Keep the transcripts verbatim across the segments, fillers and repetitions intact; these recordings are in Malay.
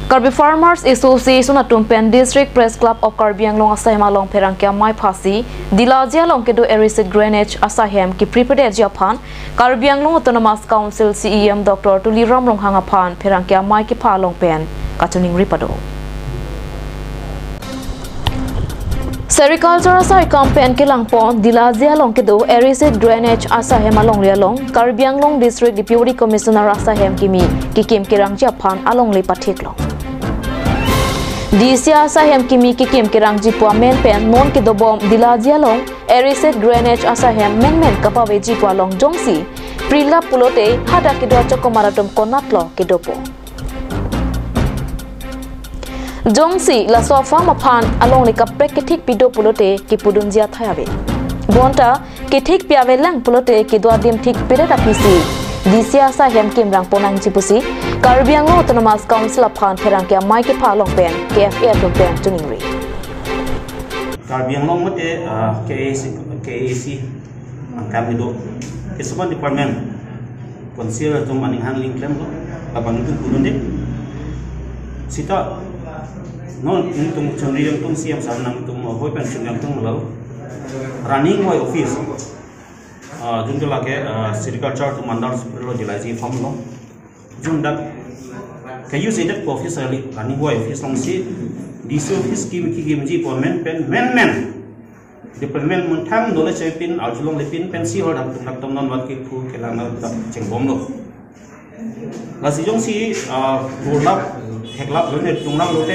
Karbi Farmers Association Atumpen District Press Club of Karbi Anglong Asahem along Perangkia Mai Phasi Dilajia long kedo Erisit Drainage Asahem ki prepared Japan Karbi Anglong Autonomous Council C E M Doctor Tuliram Long Hangapan Perangkia Mai ki pa long pen katuning ripado Sericulture asai campaign ke langpon Dilajia long kedo Erisit Drainage Asahem along rialong Karbi Anglong District Deputy Commissioner Asahem kimi ki kim kirang Japan along le pathik long Disia Asahem kimi ki kim kirang jipwa men pen non ke dobom Dilajia long Erisit Drainage Asahem men men kapawe jipwa long jongsi prila pulote hada ke do chokomaratum konatlo ke dopo Jongsi la sofa mapan along le kaprek ke thik pido pulote ki pudunjia thayabe bonta ke thik piawe lang pulote ki do dim thik pire tapisi Disia Asahem kim rang ponang jipusi Karbi Anglong Autonomous Council aphan Perangkia Mai ki pha long pen K F A to pen tuningri Karbi Anglong mate K A C K A C kami do kesuman department konsil tum aning handling claim lo abang itu kunun de sita non tum chungri yang tum siam sanang tum hoi pension yang tum lo running my office junto lagi sericulture tu mandar lo jelaisi form lo jundak kayu sedat officially running my office long si D C office kim ki kim ji appointment pen men men department mun tham dole chepin aljulong lepin pensi hol dak tum tum non wat ki phu kelang na chengbom lo la si jong si burlap heklap lo ne tungnam lo te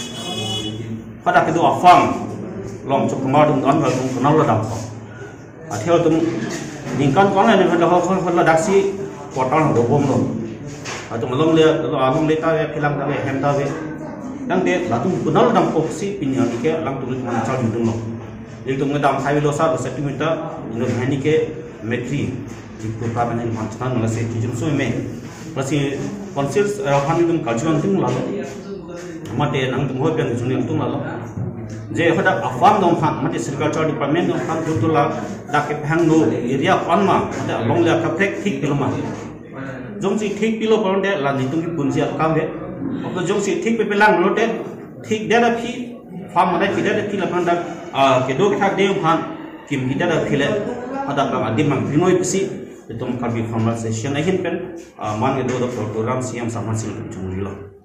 pada kedo afang long chok ma dum don ba tum kenal lo dak athel tum ningkan kon ne pada hol hol la dak si portal do bom lo atum long le along le ta kelang ta hem ta ve dang de la tum kenal dam ko si pinya ni ke lang tum man cha dum lo il tum ngam thai lo sa centimeter ino hani ke metri jikko praben man chan la se jum so me lasi konsil rahan dum kalchuan tum la mate nang tum ho pen jung tum la je hoda afam dom khan mate agriculture department dom khan tu la da ke phang no area on ma da long la ka prek thik piloma jong si thik pilo pon de la ni tum ki punsia ka ve ok jong si thik pe pelang lo de thik de da phi farm ma da phi de phi la phan da ke do thak de phan kim ki da phi le ada ka adim mang prinoi pisi tum Karbi Farmers Association ahin pen man ge do do program siam samar sil chung ri lo